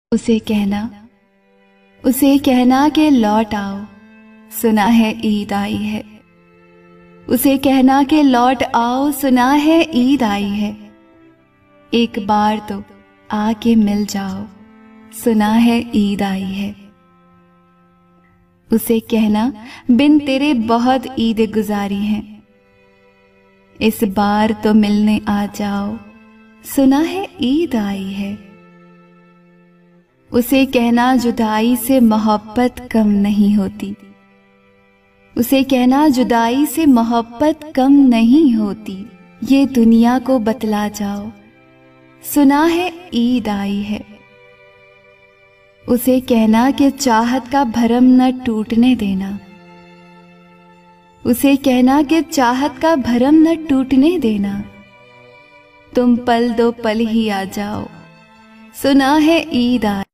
उसे कहना कि लौट आओ, सुना है ईद आई है। उसे कहना कि लौट आओ, सुना है ईद आई है। एक बार तो आके मिल जाओ, सुना है ईद आई है। उसे कहना बिन तेरे बहुत ईद गुजारी हैं, इस बार तो मिलने आ जाओ, सुना है ईद आई है। उसे कहना जुदाई से मोहब्बत कम नहीं होती, उसे कहना जुदाई से मोहब्बत कम नहीं होती। ये दुनिया को बतला जाओ, सुना है ईद आई है। उसे कहना कि चाहत का भरम न टूटने देना, उसे कहना कि चाहत का भरम न टूटने देना। तुम पल दो पल ही आ जाओ, सुना है ईद आई।